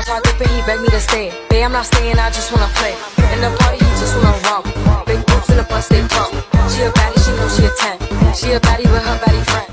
I tried dipping, he begged me to stay. Babe, I'm not staying, I just wanna play. In the party, he just wanna romp. Big boots in the bus, they pump. She a baddie, she knows she a 10. She a baddie with her baddie friend.